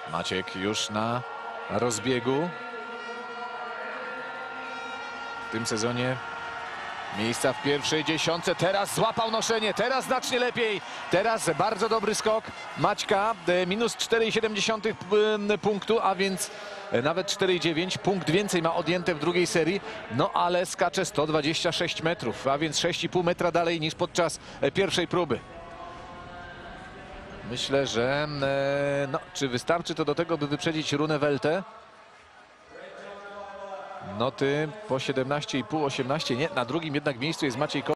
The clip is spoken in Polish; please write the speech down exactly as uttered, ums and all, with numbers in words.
Maciek już na rozbiegu. W tym sezonie miejsca w pierwszej dziesiątce. Teraz złapał noszenie, teraz znacznie lepiej. Teraz bardzo dobry skok Maćka. Minus cztery przecinek siedem punktu, a więc nawet cztery przecinek dziewięć. Punkt więcej ma odjęte w drugiej serii. No ale skacze sto dwadzieścia sześć metrów, a więc sześć i pół metra dalej niż podczas pierwszej próby. Myślę, że no, czy wystarczy to do tego, by wyprzedzić Runę Weltę? Noty po siedemnaście i pół, osiemnaście. Nie, na drugim jednak miejscu jest Maciej Ko